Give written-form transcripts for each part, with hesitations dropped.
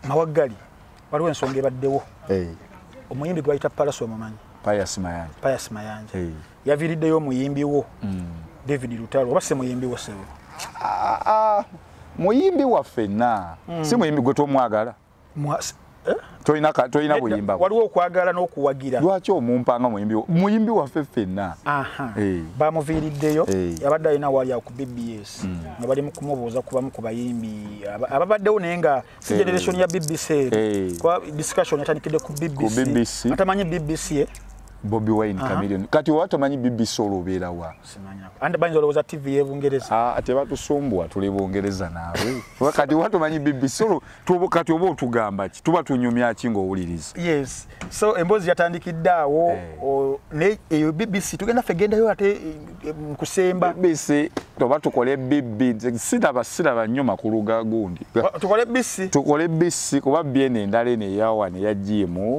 Mawaggali waliwo ensonga ebaddewo omuyimbi gwayita Pallaso mumanyi Pius Mayanja yaviriddeyo omuyimbi wo David Lutalo oba se muyimbi wo sebo muyimbi waffe na si muyimbi gwe tomwagala toyina buyimba waliwo okwagala n'okuwagira lwaki omumpanga muyimbi waffe ffenna bamuviiriddeyo yabadde alina waali awo ku BBS nga bali mu kumubuuza kubamu ku bayimbi ababaddewo naye nga si generation ya BBC kwa discussion yatandikidde ku BBC atamanyi BBC bobiwine chameleon kati watamanyi BBC olubeera wa simanya ande banyo lowoza TV y'Ebungereza ate batusumbwa tuli Bungereza naawe kati watamanyi BBC tubo kati obo tugamba ki tuba tunyumya ki ng'owuliriza yes so embozi yatandikidde awo ne eyo BBC tugenda fegendayo ate kusemba BBC toba tukole BBC siraba nnyo makulu ga gundi tukole BBC kuba byene endala ne yawa ne yajimu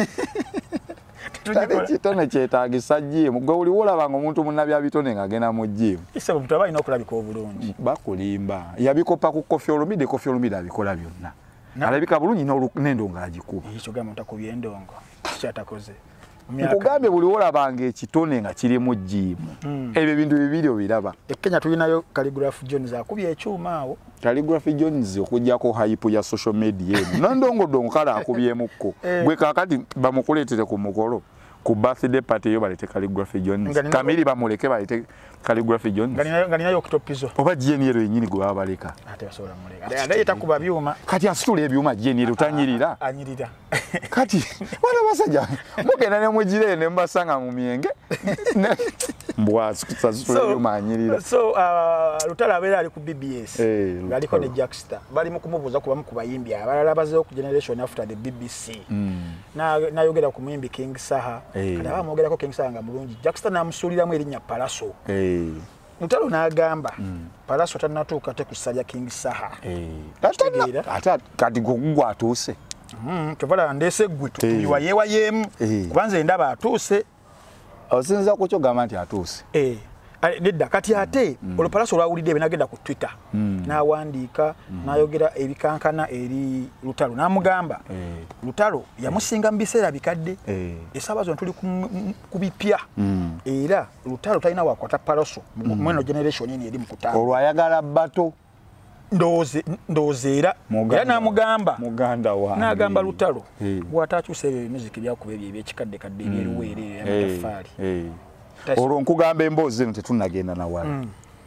kitone kyetaagisa jimu gwe oli wolabanga omuntu munnabya bitone ng'agenda mu jimu isebo mtu abalina okulabika obulungi bakulimba yabikopa ku Koffi Olomide abikola byonna alabika bulungi n'endongo agikuba ekyo gamba otakubye endongo kyatakoze nkugambye buli wolabanga ekitone nga kiri mu jimu ebyo bintu bibiri obiraba Kenya tulinayo Calligraph Jones akubye ekyuma awo Calligraph Jones okujjako hype ya social media n'endongo kala akubyemukko gwe kakati bamukuleetere ku mukolo ku birthday party yo balete Calligraph Jones kamili bamuleke balete Calligraph Jones ngalinayo okitopizo oba jeniero yenyini gwe babaleka ate basobola muleka ate yetakuba byuma kati asitula ebyuma jeniero tanyirira anyirira kati wala basajja mugenda ne mujire ne mbasanga mu myenge mbwazi kusazitula ebyuma anyirira so Lutalo abeera ali ku BBS ngaliko ne Jackstar bali mu kumubuuza kubamu ku bayimbi abalala bazeewo ku generation after the BBC nayogera ku muyimbi King Saha kati abamwogerako King Saha nga mulungi Jackstar namusuuliramu erinnya Pallaso Lutalo n'agamba Pallaso tannatuuka te ku ssajja King Saha ate kati gwe atuuse tovala ndeese gwe tuyiwayeewayeemu kubanze ndaba atuuse osinza ku kyo gamba nti atuuse nedda kati ate olwo Pallaso olwawulidde ebinagenda ku Twitter n'awandiika n'ayogera ebikankana eri Lutalo n'amugamba Lutalo yamusinga mu biseera bikadde esaawa zino tuli ku bipya era Lutalo talina wakwata Pallaso mweno generation eni eri mu kutamba olwo ayagala bato ndowooza era n'amugamba muganda wa n'agamba Lutalo bw'ataakyusa ebyo music byakuba ebyo ebyekikaddekadde ebyeruweere amataffaali olwo nkugamba emboozi eno tetunnagenda nawala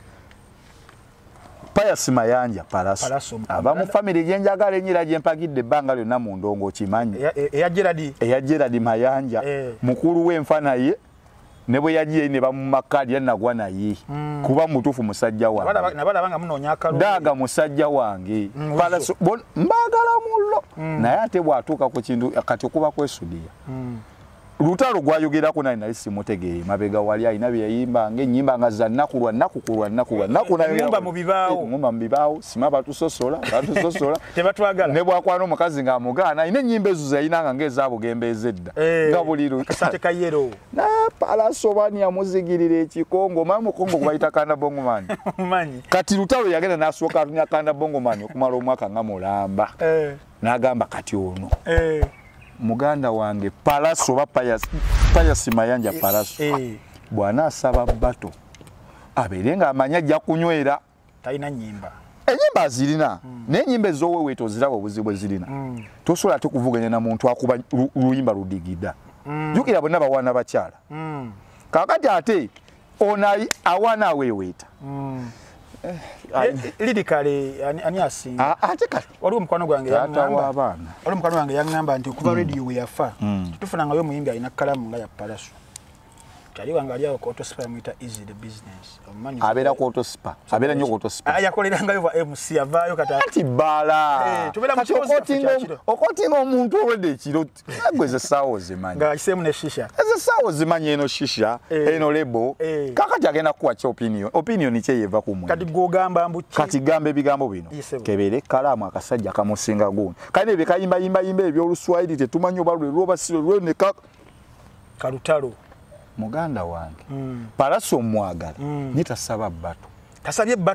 Pius Mayanja Pallaso abamu family gyenjagala enyira gyempagidde ebbanga lyonna mu ndongo okimanyi eya Gerard Mayanja mukulu w'enfa naye ne bwe yagiye ne bamumakali yanagwa naye kuba mutufu musajja wange nabalabanga munoonya akalulu daga musajja wange Pallaso mbagala mullo naye ate bwatuuka ku kintu kati okuba kwesudia Lutalo gwayogerako naye nali simutegeere mabega wali alina bye yayimba ng'ennyimba nga za nnaku lwa nnaku ng'umba mu bibaawo sima batusosola tebatwagala ne bwakwana omukazi ng'amugaana alina ennyimba ezo zayinanga ng'ezaabugembe ez'edda nga buli kasate kayero naye Pallaso bani yamuzigirira ekikongo mama mukongo gwaita kanda bongomani kati Lutalo yagenda n'asooka atunya kanda bongomani okumala omwaka nga mulamba n'agamba kati ono muganda wange Pallaso ba Pius Mayanja Pallaso bwana asaba bato aberenga amanya ajja kunywera talina nyimba enyimba zirina n'enyimba ez'oweweeto ziraba obuzibu ezirina tosobola te kuvuganya na muntu akuba luyimba ludigida jukira bonna bawaana bakyala kakati ate onayi awaana aweeweeta lidikale ani asinga ate kale waliwo mukwano gwange yaŋŋamba nti okuva radio we yafa tufunangayo omuyimbi alina kalamu nga ya Pallaso kali wange ali awo kotospa yamuyita easy the business abeera kotospa abeera nnyo kotospa yakolerangayo va MC avaayo kati bbaala okotinga omuntu olwedde ekiro gweze essaawa ozimanyi nga kiseemu ne shisha ezo essaawa ozimanyi eno shisha eno lebo kakati agenda kukuwa ki opinion kyeyeva ku muntu kati gwogamba mbuki kati gamba ebigambo bino kebeere kalaamu akasajja kamusinga gundi kale ebyo kayimbayimba ebyoluswayiri tetumanyi oba lwe lwoba si lwe ne Kalutalo muganda wange Pallaso mwagala nitasaba bato tasabye bato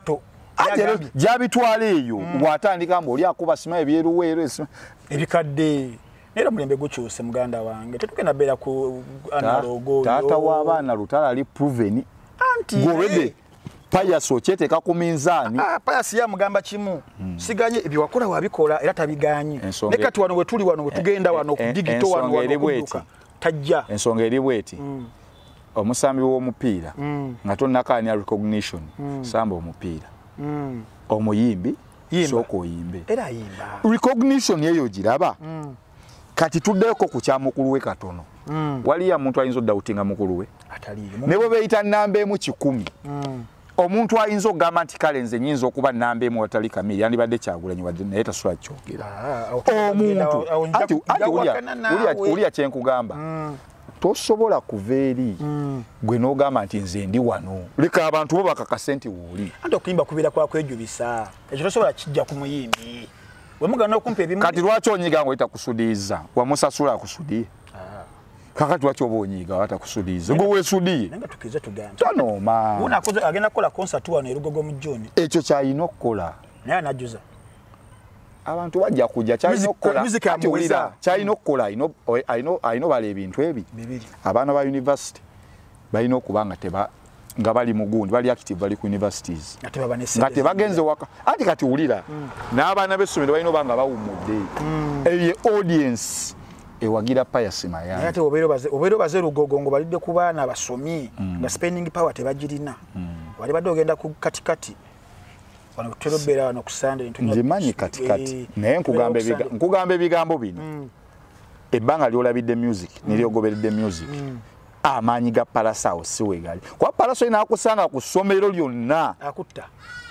ate jabitwala eyo bwatandika mbo oli akuba sima ebyeruweero ebikadde nera mulembe gukyuse muganda wange tetugenda beera ku analogo taata w'abaana Lutalo ali proven gorede Pallaso kyeteka ku minzaani Pallaso yamugamba kimu siganye ebiwakola wabikola era tabiganye ne kati wano we tuli wano we tugenda wano ku digito wano okuduka tajja ensonga eri bweti omusambi w'omupiira nga tonnakaanya recognition samba omupiira omuyimbi sooka oyimbe era yimba recognition yeyo giraba kati tuddeko ku kyamukulu we katono waliya muntu ayinza oddawutinga mukulu we ne bwe beeyita nnamba emu 100 omuntu ayinza okugamba nti kale nze nyinza okuba nnamba emu watali kamiri yandibadde Kyagulanyi wadde naye tasobola kyogera omuntu anti ulya kyenkugamba tosobola kuva eri gwe n'ogamba nti nze ndi wano leka abantu bo bakakase nti wooli anti okuyimba kubeera kwa kwejubisa ekyo tosobola kijja ku muyimbi wemugana okumpa ebimu kati lwaki onyiga ngo itakusudiza wamusasula akusudiye kakati lwaki oba onyiga watakusudiza gwe weesudiye nenga tukize tugamba tanoma wona akoze agenda kukola concert wano erugogo mu June ekyo kyayina okukola naye anajuza abantu bajja kujja kyayina okukola kyayina okukola ayino bala ebintu ebi abaana ba university balina okuba nga bali mugundi bali active bali ku universities nga tebagenze waka ati kati wulira n'abaana b'essomero balina obanga bawumudde eyo audience ewagira Pallaso mayani ate obeero baze Lugogo ngo balidde ku baana basomi nga spending power tebagirina wali badde ogenda ku katikati wano tulobeera wano ku Sunday nze manyi katikati naye nkugamba ebigambo bino ebbanga lyolabidde music neryogoberedde music amaanyi ga Pallaso siwegali kwa Pallaso ina akusanga ku ssomero lyonna akutta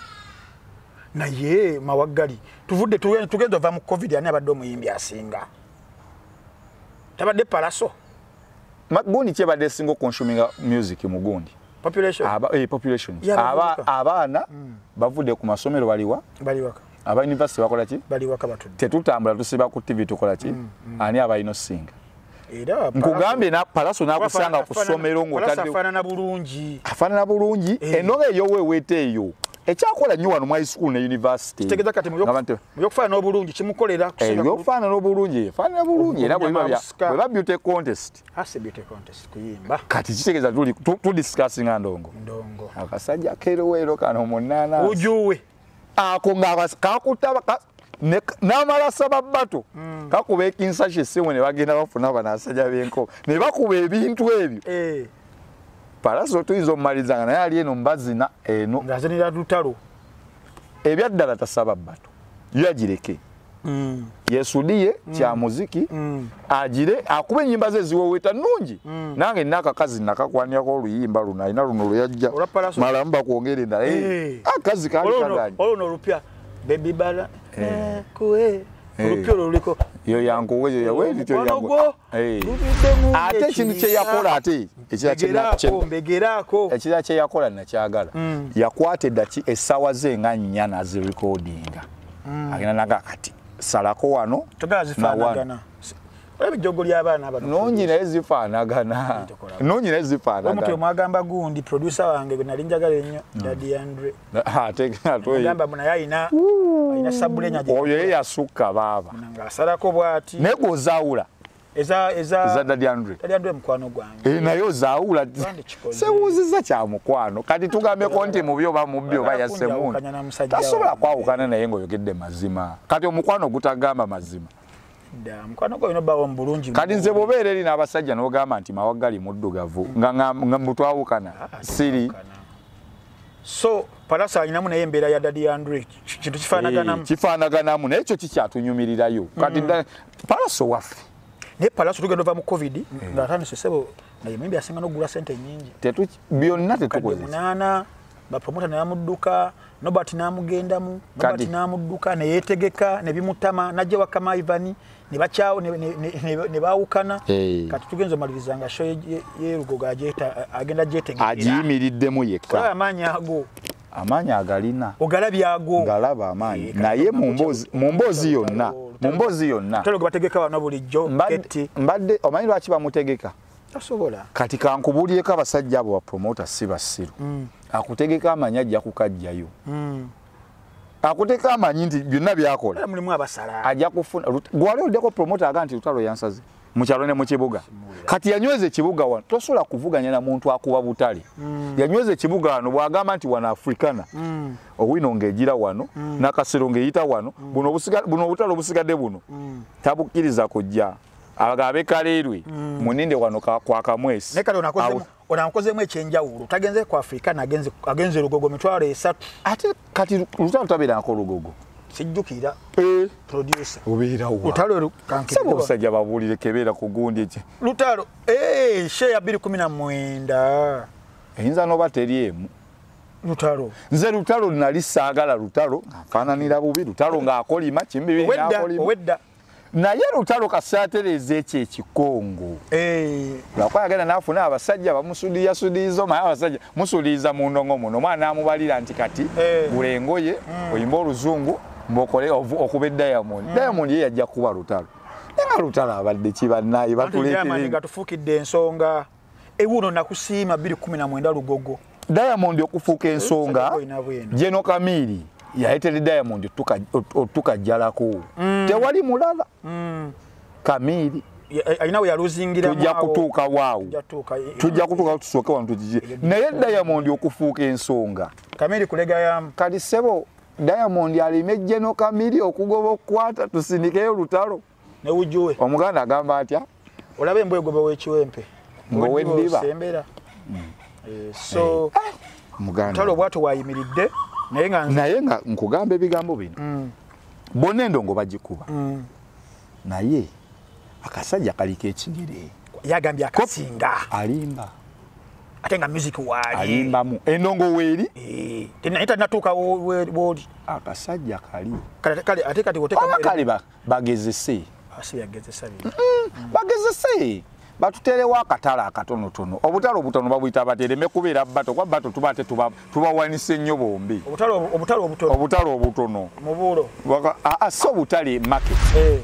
naye mawaggali tuvudde tugenda ova mu covid ani abadde omuyimbi asinga tabadde Pallaso magundi kyebadde single consuming music mugundi population abaana bavudde ku masomero baliwaka aba university bakola ki baliwaka batudde tetutambula tusiba ku TV tukola ki ani abayino singa nkugambye na Pallaso nakusanga ku ssomero ng'otadde afaanana bulungi enoga eyo weewete eyo ekyakola nnyo wano mu high school ne university tegeza kati muyokufaanana obulungi kimukolera kufaanana obulungi faanana bulungi era bweba beauty contest kuyimba kati kitegeeza tudiscussinga ndongo akasajja keroweero kano munaana ujuwe ako ngakakutaba n'amala saba bato kakuba ekinsashe essimu ne bagenda bafuna banasajja b'enko ne bakuba ebintu ebyo Pallaso tuyinza omumalizanga naye ali eno mbazina eno ng'azenera Lutalo ebyaddala tasaba bato yagireke yesudiye kya muziki agire akuba ennyimba ze eziwoweeta nnungi nange nakakazi nakakwanirako oluyimba luno alina luno lweyajja malamu bakwongera endala akazi kali kaganye oluno olupya baby bala kuwe olupya luliko yo yankuwe yo yaweli yango ate ekintu kyeyakola ate ekira kyeyakola nakyagala yakwata eddaki essaawa ze nga 4 nazirecordinga agenda nagakati salako wano togazifaanagana ebijogo ly'abaana abano nonyi naye zifaanagana omuntu omwagamba gundi producer wange gwe nali njagala ennyo Daddy Andre agamba naye ayina sabulenya oyo ye yasukka baaba ng'asalako bw'ati naye gwozaawula eza Daddy Andre mukwano gwange naye ozaawula sewuuziza kya mukwano kati tugambeko nti mubi oba mubbi oba yasemundi tasobola kwawukana naye ng'oyogedde mazima kati omukwano gutagamba mazima mukwano gwo ino bawo mbulungi kati nze bobeera eri n'abasajja n'ogamba nti mawaggali muddugavu nga mutwawukana siri so Pallaso alinamu naye embeera ya Daddy Andre kintu kifaanaganamu naye ekyo kikyatunyumirirayo kati Pallaso waffe naye Pallaso tugenda ova mu covid ng'atandise sebo naye muyimbi asinga n'ogula sente nnyingi byonna tetukozesa 8 bapromota n'amudduka Nobati namugendamu Nobati namudduka ne yetegeka ne bimutama najje wakama Ivani ne bachao ne bawukana kati tugenzo malirizanga show ye Lugogo agenda jetegeka ajimiriddemu yekka amanya agalina ogalabya ago galaba amanya naye mumbozi yonna tolo bategeka wana bulijjo mbadde omanyi lwaki bamutegeka tasobola kati kankubulyeko abasajja abo ba promoter si basiru akutegeka amanya ajja kukajjayo akuteka amanyi nti byonna byakola mulimu abasala ajja kufuna gwali oddeko promoter aga nti Lutalo yansaze mu kyalo ne mu kibuga kati yanyweze ekibuga wano tosobola kuvuganya na muntu akuba butale yanyweze ekibuga wano bwagamba nti wana Africana owino ng'egira wano n'akasero ng'eyita wano buno obutale obusigadde buno tabukkiriza kujja agabe kaleerwe muninde wano kwa kamwesi ne kale onakozemu ekyenjawulo tagenze ku Africana agenze Lugogo mitwalo 3 ate kati Lutalo tabeerako Lugogo sijjukira producer obeera wa Lutalo kankiro musajja babulire kebeera ku gundi ekye Lutalo share 2019 eyinza noba teriemu Lutalo nze Lutalo nali saagala Lutalo afaananira bubi Lutalo ng'akolima kimbibi n'akolima wedda naye Lutalo kasaatereza ekyo ekikongo lwakuba yagenda n'afuna abasajja bamusudiizo maye abasajja musuliiza mu ndongo muno omwana n'amubalira nti kati bulengoye oyimba oluzungu mbokole okuba Diamond Diamond ye yajja kuba Lutalo nga Lutalo abadde kibannaye batuleetere gatufuukidde ensonga ewuno nakusiima 2019 Lugogo Diamond okufuuka ensonga Jeno Kamili yaitele Diamond tukajjalako tewali mulala Kamili ayinawe yaluzingira tujja kutuuka waawo tujja kutuuka tusooke wano tujije naye Diamond okufuuka ensonga Kamili kulega yamu kali sebo Diamond alime Jeno Kamili okugoba okukwata tusindikeyo Lutalo ne ujuwe omuganda agamba atya olabe mbwegobe w'ekiwempe ng'oweddiba sembera so muganda Lutalo bwato wayimiridde naye nga nkugamba ebigambo bino bonna endongo bagikuba naye akasajja kaliko ekigere yagambye akasinga alimba ate nga music waali alimbamu endongo weeri tenayita natuuka woli akasajja kali kale ate kati woteka kali bagezese bagezese batuterewo akatala akatonotono obutalo obutono babuyita batereme kubeera bato kwa bato tubate tubawanise nnyo bombi obutalo obutono mubulo so butale market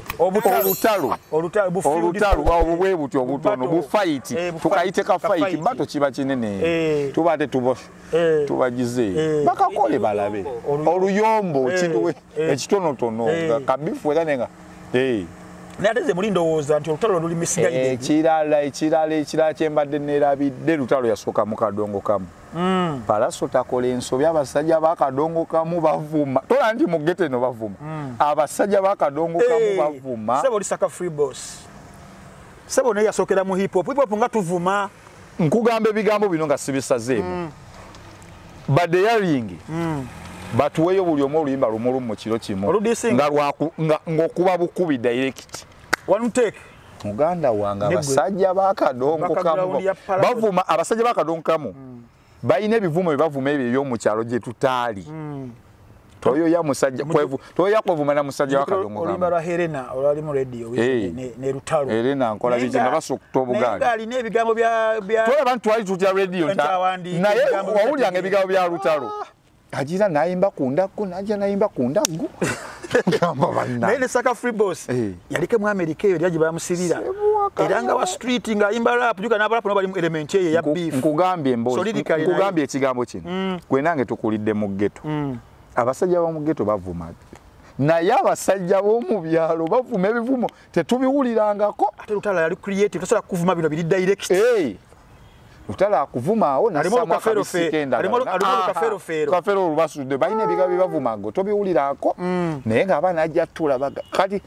olutalo obwe buti obutono bu fight tukayiteka fight bato kiba kinene tubate tubagize bakakole balabe oluyombo kinduwe ekitonotono kabifu ekanenga Nateze mulindowooza nti Lutalo luli misigalide ekirala kyembadde nerabidde Lutalo yasooka mu kadongo kamu Pallaso takola ensobi abasajja bakadongo kamu bavuma tola nti mugete no bavuma abasajja bakadongo kamu bavuma sebo lisaka free boss sebo ne yasookera mu hip hop nga tuvuma nkugamba ebigambo bino nga sibisazeemu badde yalingi batuweyo buli omu oluyimba lumulu mu kiro kimu ng'okuba bukubi direct one take muganda wange abasajja bakadongo kamu bavuma abasajja bakadongo kamu bayina ebivumo bye bavuma ebyo eby'omu kyalo gye tutaali toyoya musajja toyoya kwevuma na musajja wakadongo kamu oluyimba lwa Helena olwali mu radio ne Lutalo Helena nkola biki nga basokta obugaali alina ebigambo bya tola abantu twali tutya radio naye wawulyanga ebigambo bya Lutalo ajira naimba kundaku naja naimba kundagu kamba bana nene saka free boss yalike mu America eyo lyaji bamusirira eranga wa street nga imba rap juka na rap no bali mu element ye ya beef nkugambye mbozi nkugambye ekigambo kino gwe nange tukulidde mu ghetto abasajja ba mu ghetto bavuma naye abasajja b'omu byalo bavuma ebivumo tetubiwulirangako ate Lutalo yali creative tasobola kuvuma bino biri direct Lutalo akuvuma awo na sama kabisikenda alimo kafero olubasudde bayina ebigambo byavumago tobiwulirako naye nga abaana ajja tula baga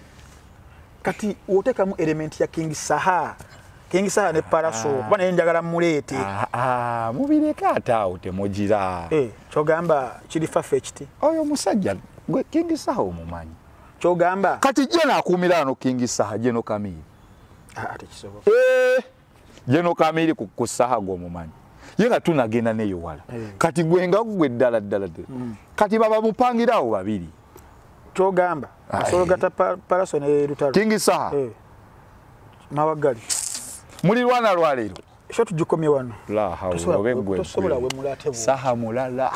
kati otekamu element ya King Saha ne Pallaso kuba naye njagala muleete mubireka ataawo temugira kyogamba kiri fafetched oyo musajja gwe King Saha omumanyi kyogamba kati jena akuumira ano King Saha Jeno Kamili ate kisoboka Jeno Kamili ku Saha gwomumanyi yenga tunagenda neyo wala kati gwenga gwe ddala kati baba mupangirawo babiri kyogamba asolo gata Pallaso ne Lutalo King Saha mawagali muli lwana lwalero sho tujikomye wano la hawobegwe tosobola we mulate Saha mulala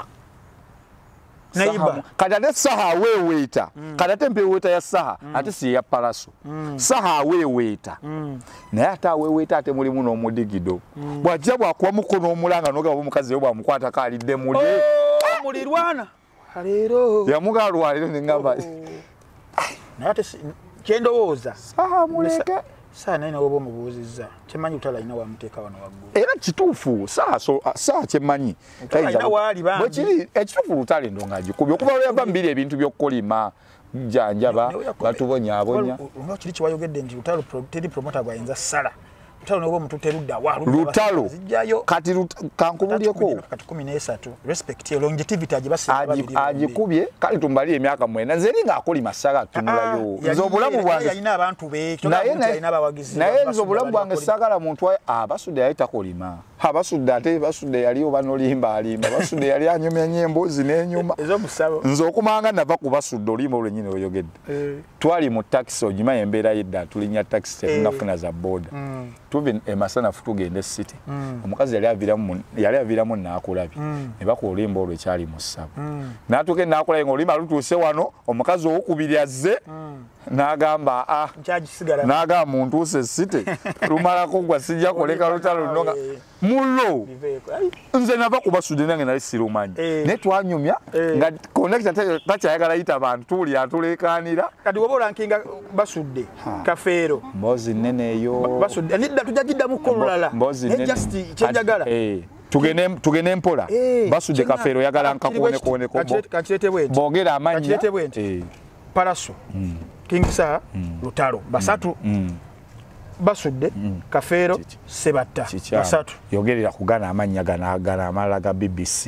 neiba kadade Saha weweeta kadate mpeweeta ya Saha ate si ya Pallaso Saha weweeta naye ata weweeta ate mulimu n'omudigido bwajja bwakuba mukono omulanga noga omukazi we bwamukwata kalidde muli mulirwana Halero. Yamuga Lwaali ngamba. Nate Endowooza. Muleke. Sana ina obo mubuuzizza. Kyemanyi Lutalo ina wa muteeka wano waggulu. Era kituufu saa kyemanyi. Ina waali bambi. Bwekiri ekituufu Lutalo endonga agikubye okuba oluyava mbiri ebintu by'okukolima janjaba batubonyaabonya. Olwo kiri kiwayogedde nti Lutalo teri promota gwayinza ssala. Lutalo n'oba omuntu terudda wa Lutalo kati kankubulyeko kati 13 respect longevity agikubye kale tumbali emyaka mwena nze eringa akolima ssala tunulayo nze obulamu bwange yalina abantu be yalina abawagizi naye nze obulamu bwange ssagala muntu abasudde yayita kolima abasudde ate basudde yali obanolimba alimba basudde yali anyumya nyembozi n'enyuma nze okumanga nava ku basudde olimba olwenyine oyogedde twali mu taxi ogimanyi embeera yedda tulinya taxi tetunafuna za boda tuve emasanafu tugende city omukazi yali aviramu n'akulabye ne bakuwa olimba olwo ekyali mu ssabo n'atuuka n'akulabye ng'olimba lutuuse wano omukazi owokubiri azze n'agamba n'agamba muntuuse city lumalako gwa sijja koleka Lutalo luno mulo nze nava kubasudde nange nali sirumanyi naye twanyumya nga connecta takyayagala yita bantu tuwuli atuleekaanira kati woba olankinga basudde kafeero mbozi nnene eyo basudde nidda tujagiddamu kolulala just kyenjagala tugende mpola basudde kafeero yagala nkakuwonekuwoneko boogera amannya Pallaso Kingisa Lutalo basatu basudde kafeero sebatta basatu yogerera kugana amanya gana amala ga BBC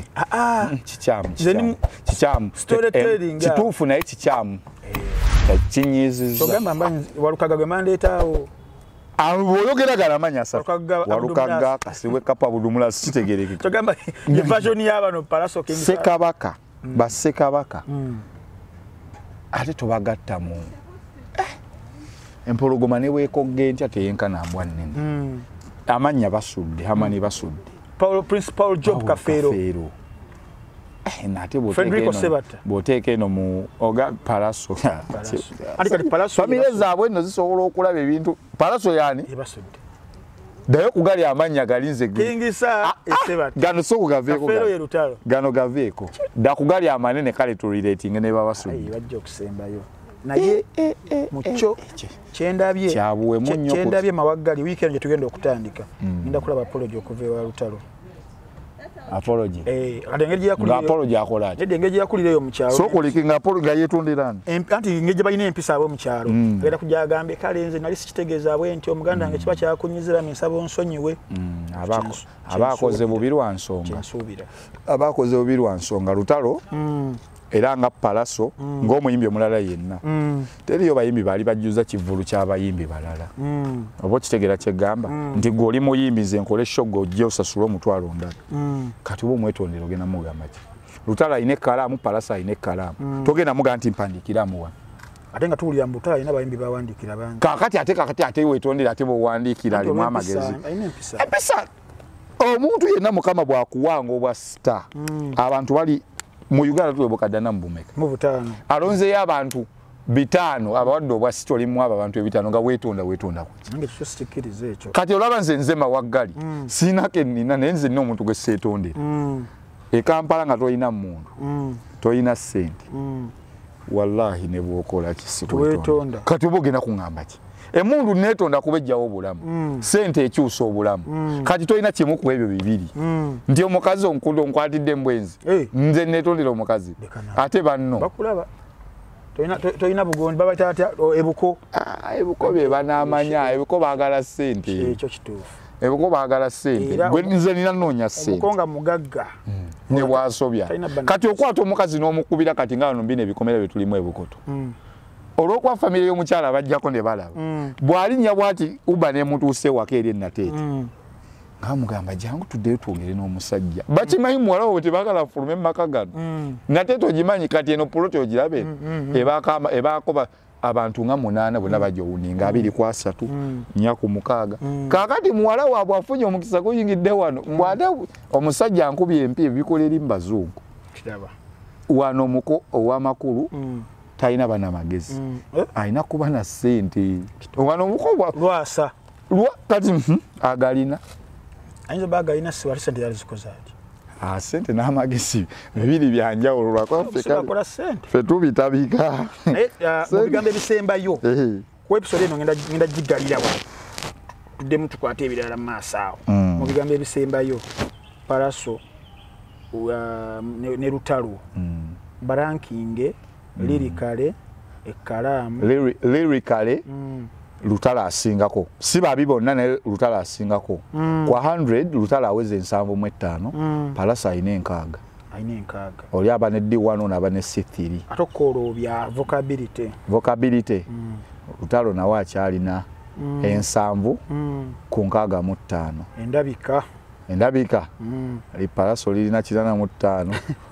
kikyamu storytelling kituufu naye kikyamu kinyiziza ogamba mbanyi walukaga gwe mandeetaawo oyogera gana amanya asatu walukaga kasiwe kapa budumula kitegereke togamba version y'abano Pallaso Kingisa Sekabaka basekabaka ate tobagatta mu empologoma ne weekogge ntya teyenkana mbwa nnene amanya basudde hamani basudde Prince Paul Job Kafeero nate bwoteeka eno mu oga Pallaso famire zaabwe nno zisobola okulaba ebintu Pallaso yaani dayo kugali amanya galinze Kingisa esebatta gano so gaveeko Kafeero ye Lutalo gano gaveeko da kugali amanene kale to relating ne babasudde bajja okusembayo naye mucho kyendabye kyendabye mawaggali weekend gye tugenda okutandika nda kulaba apology okuva ewa Lutalo apology adengeri yakulira apology akolaje edengeri yakulira yo mukyalo so kulikinga apology yetonderana anti ngeje balina empisa abo mukyalo era kujja agambe kale nze nali sikitegeeza abwe nti omuganda nge kiba kyakunyizira nsabo nsonyiwe abakoze bubirwa nsonga abakoze bubirwa nsonga Lutalo era nga Pallaso ng'omuyimbi omulala yenna teriyo bayimbi bali bajjuza kivulu ky'abayimbi balala oba kitegera kyegamba nti gwe oli muyimbi nze nkole shoggo ojje osasule omutwalo ndala kati oba omwetondera ogenda mugamba ki Lutalo alina ekkalaamu Pallaso alina ekkalaamu togenda muga nti mpandiikiramu wano ate nga tuwulira Lutalo alina bayimbi bawandiikira bangi kakati ate wetondera ate bwewandiikira alimu amagezi empisa omuntu yenna Mukama bw'akuwanga obwa sita abantu bali mu Uganda tuwebukadana mbumeka mu butaano alonzeyo abantu bitano abawadde obwa sita olimu abo abantu ebitano nga weetonda nange kyo sitikiriza ekyo kati olaba nze nzema waggali siinako ennina naye nze nina omuntu gwe seetondera Kampala nga tolina muntu tolina ssente wallahi ne bw'okola kisikwetonda kati oba ogenda kuŋŋamba ki emundu neetonda kubejjawo obulamu ssente ekyusa obulamu kati tolina kimu ku ebyo bibiri nti omukazi onkulu onkwatidde embwenzi nze neetondera omukazi ate banno bakulaba tolina bugondi babayita atya ebuko be banaamanya ebuko baagala ssente ekyo kituufu ebuko baagala ssente gwe nze nina nnoonya ssente obuko nga mugagga ne bwasobya kati okwata omukazi n'omukubira kati nga bano mbina ebikomera bye tulimu ebukoto olw'okuba famire y'omukyala bajjako ne balaba bw'alinnya bw'ati uba nemutuuse waka eri ennateete ng'amugamba jangu tuddeyo twogere n'omusajja bakimanyi muwala wo tebaagala fulume mu maka gano nateete ogimanyi kati eno puloti ogirabe ebaako abantu nga 8 bonna bajja owuninga 2-3 4 ku 6 kaakati muwala waabwe afunye omukisa guyingidde wano mbwate omusajja ankubye empya ebikola eri mu bazungu wano omuko ow'amakulu talina bana magezi alina kuba na ssente wano omukobwa lwasa kati agalina ayinza bagalina siwali ssente yali zikoze ati sente n'amagezi bibiri byanjawulo lwako ffe tubitabika mu bigambo ebisembayo ku episode eno ngenda gigalira wa tuddemu tukwate ebirala mu maaso awo mu bigambo ebisembayo Pallaso ne Lutalo barankinge lirikale ekkalaamu lirikale Lutalo asingako si babi bonna ne Lutalo asingako kwa 100 Lutalo aweze 7.5 Pallaso ayina 6 oli aba ne D1 n'aba ne C3 atokolo bya vocability Lutalo nawe akyalina 7 ku 6.5 endabika ali Pallaso lirina 8.5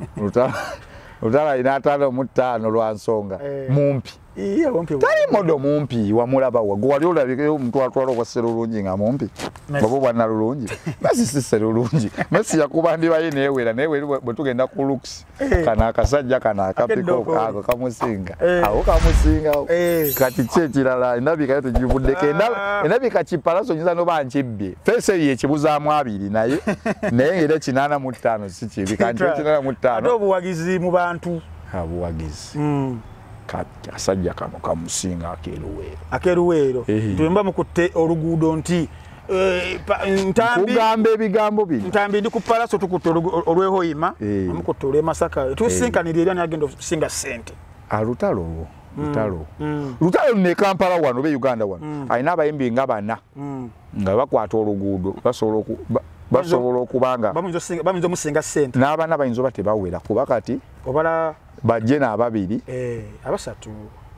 Lutalo alina 5.5 lwa nsonga mumpi tali modo mumpi wamulaba wago wali olabike omuntu atwala okwasera olungi nga mumpi babo bwana lulungi basi sisera olungi Messi yakubandi baye newera bwe tugenda ku looks kana akasajja kana akapiko ako kamusinga awo kamusinga kati kyekirala endabika yetu givuddeko endabika ki Pallaso nyiza no bankibbye fese ye kibuzaamu 2 naye ngere 8.5 si kibi kanti 8.5 ado obuwagizi mu bantu abuwagizi asajja kano kamusinga akeruweero tuyimba mukutte oluguudo nti kugamba ebigambo bino ntambi ndi ku Pallaso tukutte olwehoyima amukutte olwemasaka tusinkanira era nagenda okusinga sente Lutalo ne Kampala wano be Uganda wano ayina abayimbi nga 4 nga bakwata oluguudo basobola okubanga baminzo musinga sente n'abaana bayinza oba tebawera kuba kati obala bajje n'ababiri abasatu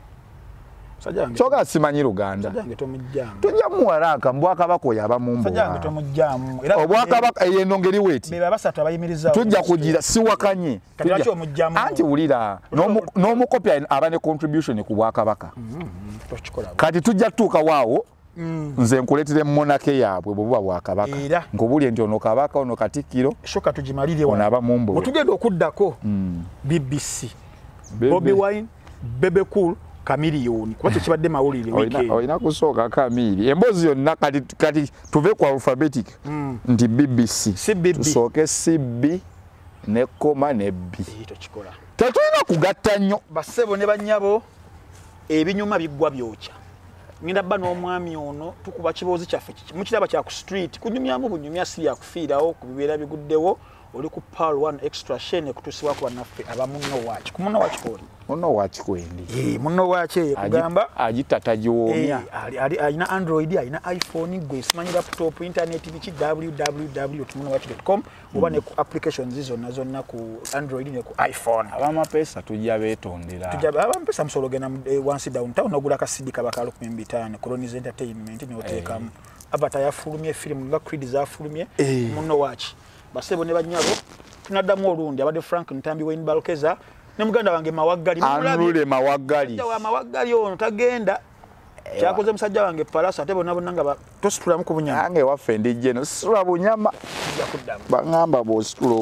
sajange choga simanyi Luganda sajange tomujjamu tujja muwaraka mbwakabako yaba mumbo sajange tomujjamu era obwakabaka eyendongeri weti beba basatu abayimiriza tujja kugira siwakanye kati omujjamu anti ulira n'omukopya abane contribution ku bwakabaka kati tujja tuka waawo nze nkuletire monake yaabwe bwe bwakabaka nkubulye nti ono kabaka ono katikiro shoka tujimalire wana aba mumbo otugenda okuddako BBC bobiwine bebe cool Chameleon kwacho kibadde mawulire weekend oyina kusooka kamili embozi yonna kati tuve ku alphabetic nti BBC tusooke CB ne koma ne B tukikola tetulina kugatta nnyo basebo ne banyabo ebinyuma biggwa byokya ngenda bba n'omwami ono tukuba kibozi kyaffe mukiraba kya ku street kunyumyamu bunyumya si ya kufiirawo ku bibeera biguddewo oli ku Pearl 1 extra shene kutusibwa kwa naffe abamunno wachi kumunno wachi koli munno wachi kwendi munno wachi kugamba agitata jiwomya ali alina Android alina iPhone gwe simanyi laptop internet bichi www.munnowachi.com oba ne ku applications zizo nazo na ku Android ne ku iPhone abama pesa tujja betondera abama pesa msologena once downtown nogula kasidika bakalo 25 Colonies Entertainment ne otekamu abata yafulumye film nga Creed zafulumye munno wachi basebo ne banyabo tunaddamu olundi abade Frank Ntambi Wayne Balkeza ne muganda wange Mawaggali anule Mawaggali wa Mawaggali ono tagenda kyakoze musajja wange Pallaso ate bonna nga tositula mu kubunyama nange waffe ndi jeno situla bunyama yakuddamu bangamba bo situla